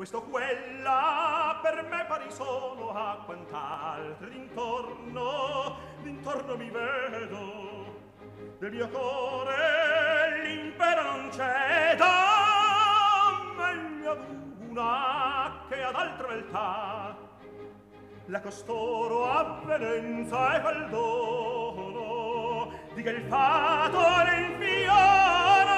questo quella per me pari sono a quant'altri d'intorno mi vedo del mio core l'impero non ceda meglio ad una che ad altra beltà la costoro avvenenza e quel dono di che il fato ne infiora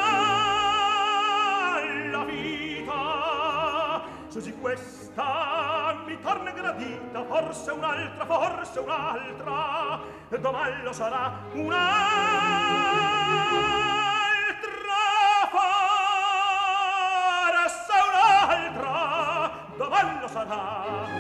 la vita così questa mi torna gradita forse un'altra e domani lo sarà un'altra forse un'altra domani lo sarà.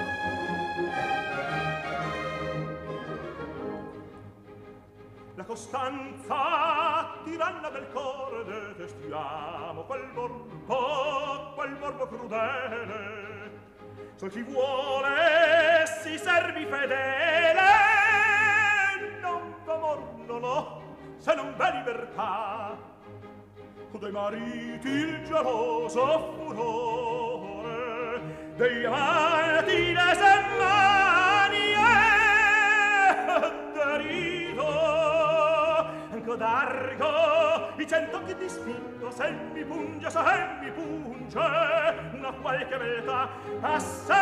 La costanza tiranna del core detestiamo quel morbo crudele sol chi vuole si servi fedele non d'amor non ho se non v'è libertà o dei mariti il geloso furore degli amanti le semmanie derido d'argo i cento che ti spingo se mi punge una qualche beltà a sé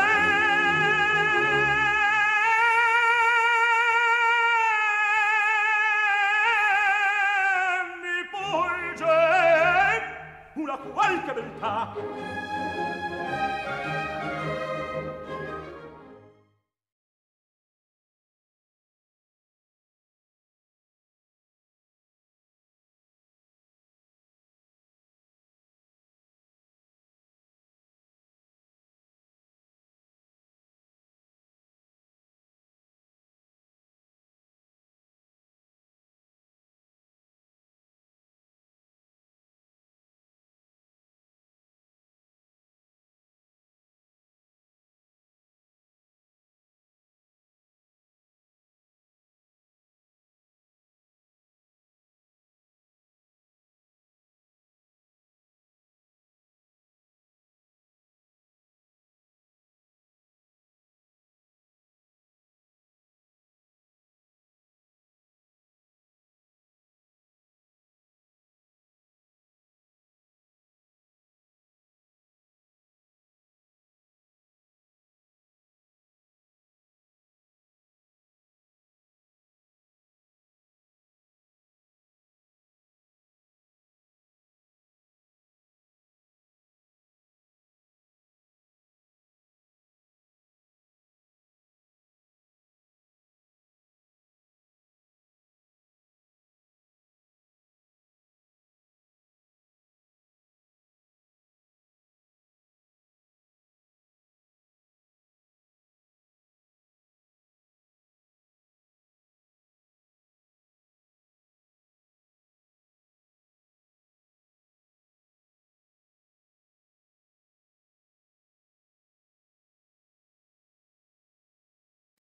mi punge una qualche beltà